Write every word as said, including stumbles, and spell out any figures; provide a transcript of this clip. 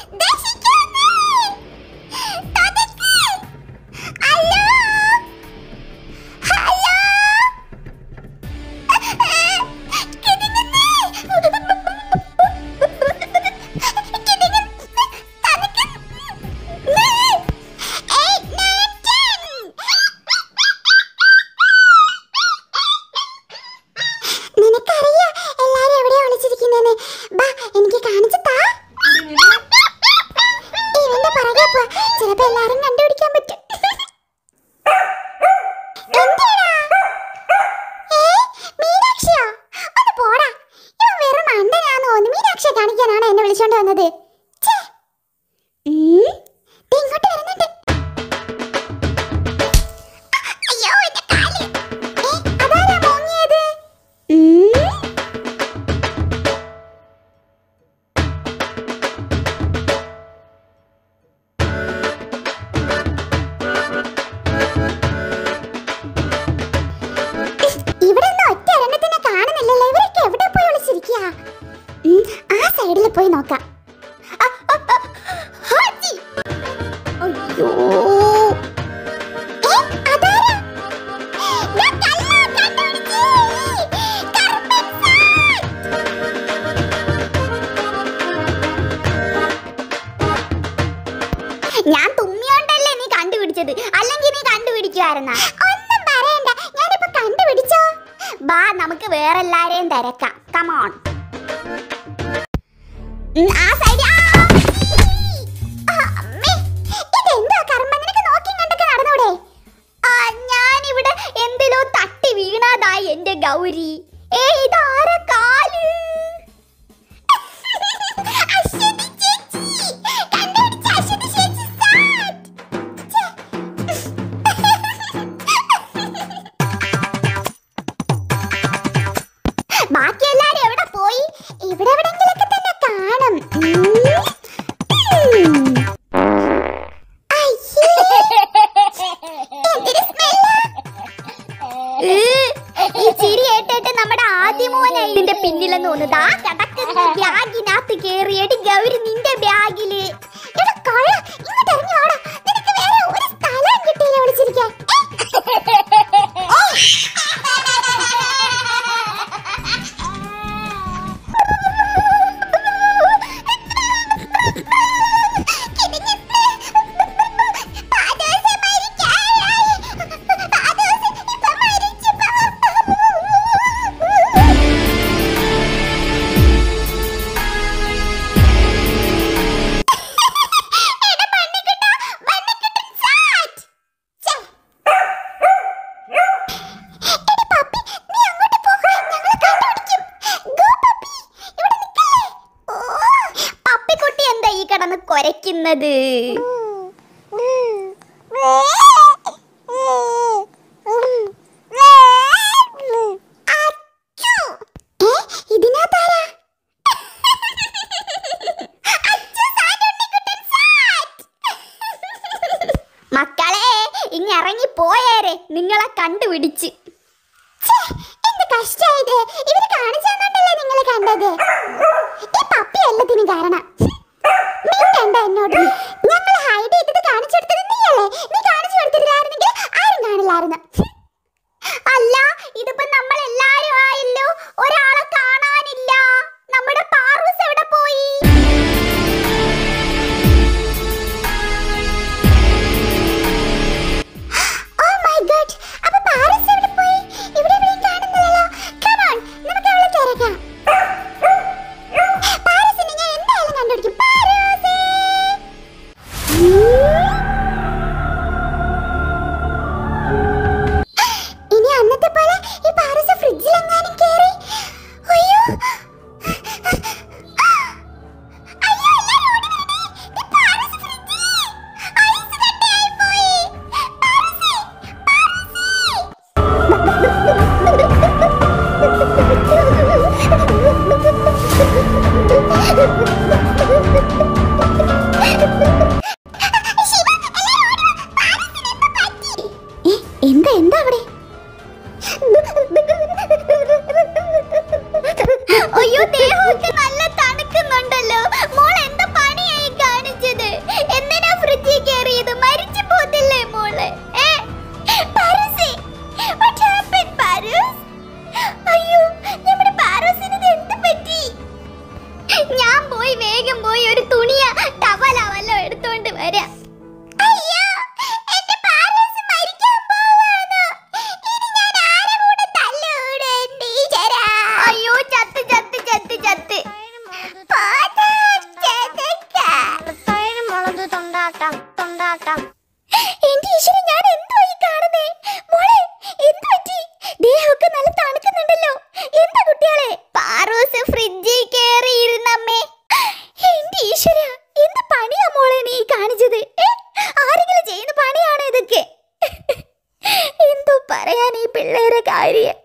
പോയി നോക്കാം. ഞാൻ തുമ്മിയോണ്ടല്ലേ നീ കണ്ടുപിടിച്ചത്, അല്ലെങ്കിൽ നീ കണ്ടുപിടിക്കുവായിരുന്ന? ഒന്നും പറയണ്ട, ഞാനിപ്പോ കണ്ടുപിടിച്ചോ. ബാ നമുക്ക് വേറെ എല്ലാരെയും തിരക്കാം. കമോൺ. ആ സൈഡ്. ഇതെന്താ കർമ്മ, നിനക്ക് നോക്കി കണ്ടൊക്കെ നടന്നൂടെ? ഞാനിവിടെ എന്തിലോ തട്ടി വീണാതായി എന്റെ ഗൗരി. ഏ ഇതാര കാല്? ബാക്കി എല്ലാരും എവിടെ പോയി? ഇവിടെ എവിടെങ്കിലൊക്കെ തന്നെ കാണും. ഈ ചിരി ഏട്ടിട്ട് നമ്മുടെ ആദ്യമോനെ ഇതിന്റെ പിന്നിലെന്ന് തോന്നുന്നു. ആ കിടക്കുന്ന ബാഗിനകത്ത് കേറിയിട്ട് ഗൗരി നിന്റെ ബാഗില്. ഇങ്ങോട്ട് ഇറങ്ങി വാടാ, നിനക്ക് വേറെ ഒരു സ്ഥലം കിട്ടിയില്ല വിളിച്ചിരിക്കാൻ. കൊരയ്ക്കുന്നത് മക്കളെ, ഇങ്ങ ഇറങ്ങി പോയേരെ, നിങ്ങളെ കണ്ടുപിടിച്ച്. എന്ത് കഷ്ടായത്, ഇവര് കാണിച്ചു തന്നോണ്ടല്ലേ നിങ്ങള് കണ്ടത്. ഈ പപ്പി എല്ലാത്തിനും കാരണം. എന്നോട് ഞങ്ങൾ ഹൈഡ് ചെയ്തത് കാണിച്ചു കൊടുത്തത് നീയല്ലേ? നീ കാണിച്ചു കൊടുത്തില്ലായിരുന്നെങ്കിൽ ആരും കാണില്ലായിരുന്നു. അല്ല, ഇതിപ്പോ നമ്മൾ എല്ലാരും ആയല്ലോ, ഒരാളെ കാണാനില്ല. നമ്മുടെ പാറൂസ് എവിടെ പോയി? ഓ മൈ ഗോഡ്, അപ്പൊ പാറൂസ് എവിടെ പോയി? ഇവിടെ എവിടെയും കാണുന്നില്ലല്ലോ. കം ഓൺ, നമുക്ക് അവളെ തിരക്കാം. പാറൂസിനെ ഞാൻ എന്തായാലും കണ്ടുപിടിക്കും. പാറൂസേ, ഇനി അന്നത്തെ പോലെ ഈ പാറൂസ് ഫ്രിഡ്ജിലെങ്ങാനും കേറി. അയ്യോ, ഞാൻ പോയി വേഗം പോയി ഒരു തുണിയ ടവല വല്ലോ എടുത്തോണ്ട് വരാം. അയ്യോ, എന്റെ പാറൂസ് മരിക്കാൻ പോവാണ്. ഇനി ഞാൻ ആരെ കൂടെ തല്ലുകൂടും ടീച്ചറാ? അയ്യോ, ചത്ത് ചത്ത് ചത്ത് ചത്ത്. പോടാ, ചെതക്ക. എന്റെ ഈശ്വരൻ, ഞാൻ എന്തോ ഈ കാണുന്നേ? മോളെ, എന്ത് പറ്റി? ദേഹമൊക്കെ നല്ല തണുക്കുന്നുണ്ടല്ലോ. എന്താ കുട്ടികളെ? പാറൂസ് ഫ്രിഡ്ജിൽ കേറി ഇരുന്നമ്മേ. എന്റെ ഈശ്വര, എന്ത് പണിയാ മോളെ നീ കാണിച്ചത്? ആരെങ്കിലും ചെയ്യുന്ന പണിയാണോ ഇതൊക്കെ? എന്തോ പറയാൻ ഈ പിള്ളേരെ കാര്യം.